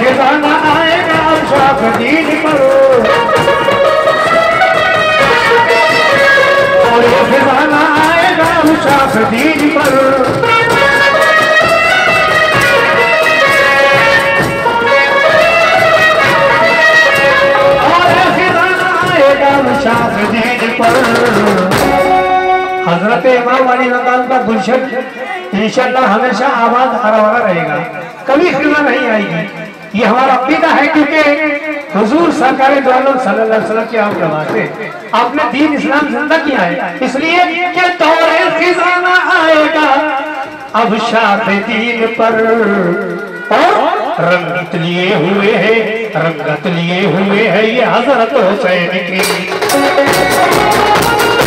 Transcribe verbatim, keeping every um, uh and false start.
खजाना आएगा अब शाख दीन पर, और ये खजाना आएगा अब शाख दीन पर। और ये खजाना आएगा अब शाख दीन पर। हजरत इमाम अली मकाम का गुलशन इंशाअल्लाह हमेशा आबाद हरा भरा रहेगा, कभी खिलना नहीं आएगी। ये हमारा अकीदा है, क्योंकि हुजूर सरकार दो आलम सल्लल्लाहु अलैहि वसल्लम के आप नवासे आपने दीन इस्लाम जिंदा किया है, इसलिए कि दौरे खजाना आएगा अब शाख दीन पर। और रंगत लिए हुए है, रंगत लिए हुए है ये हजरत हुसैन की।